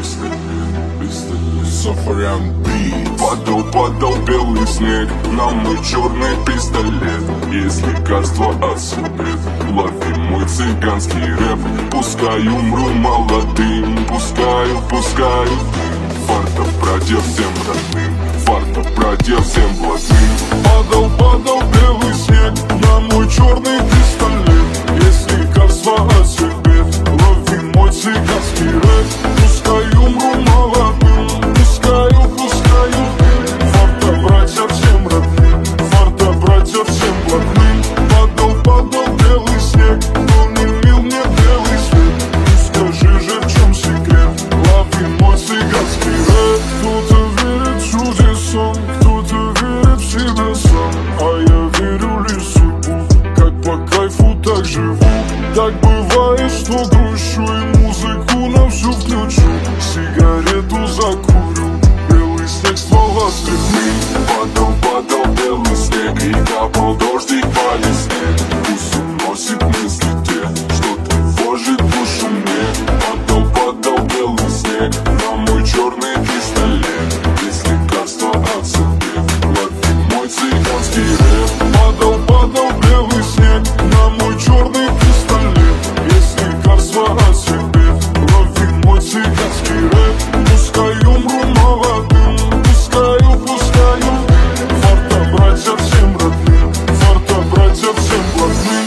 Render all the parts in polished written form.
Сафарян бит. Падал, падал белый снег на мой черный пистолет. Есть лекарство от судеб, лови мой цыганский рэп. Пускай умру молодым, пускай фарта братья всем родным, фарта братья всем блатным. Падал, падал белый снег на мой черный пистолет. Есть лекарство от судеб, лови мой цыганский рэп. Пускай умру молодым, пускаю фарта братья всем родным, фарта братья всем блатным. Падал, падал белый снег, но не мил мне белый свет. Ну скажи же, в чем секрет, лови мой цыганский рэп. Кто-то верит в чудеса, кто-то верит в себя сам, а я верю лишь в судьбу, как по кайфу так живу. Так бывает, что грущу и музыку на всю включу, сигарету закурю, белый снег ствола стряхни. Падал, падал белый снег и капал дождик по листве. Пусть уносит мысли те, что тревожит душу мне. Падал, падал белый снег на мой черный пистолет. Есть лекарство от судеб, лови мой цыганский рэп. Падал, падал белый снег на мой черный пистолет. Есть лекарство от судеб, лови мой цыганский рэп. Пускай умру молодым, пускаю фарта братья всем родным, фарта братья всем блатным.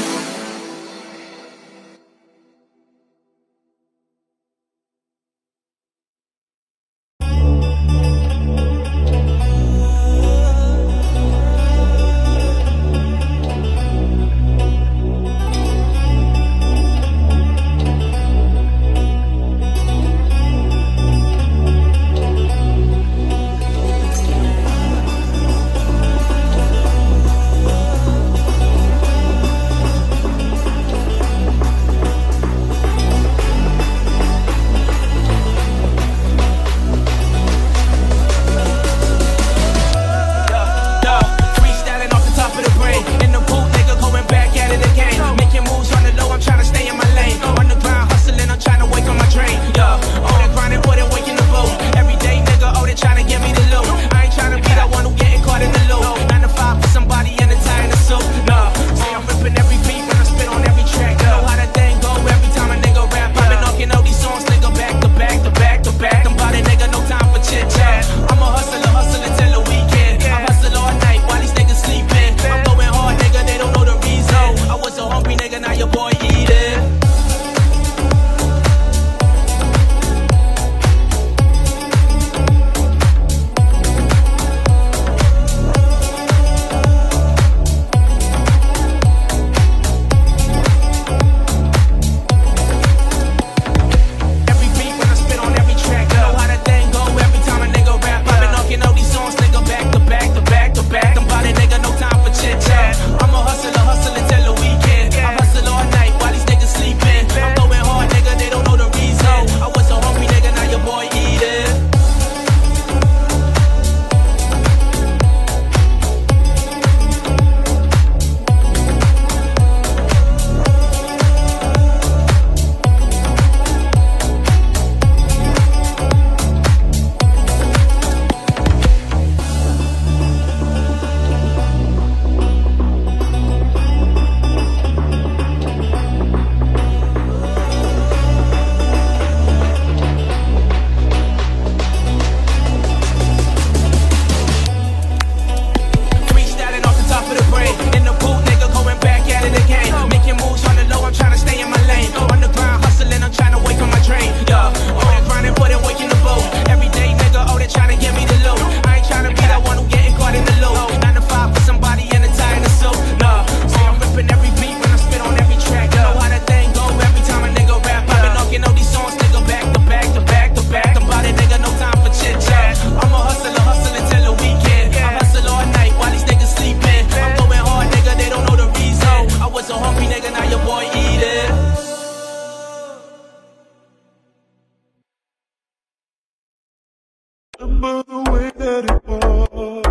Remember the way that it was.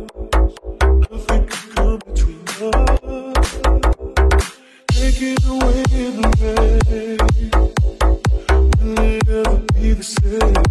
Nothing could come between us. Taking away in the rain. Will it ever be the same?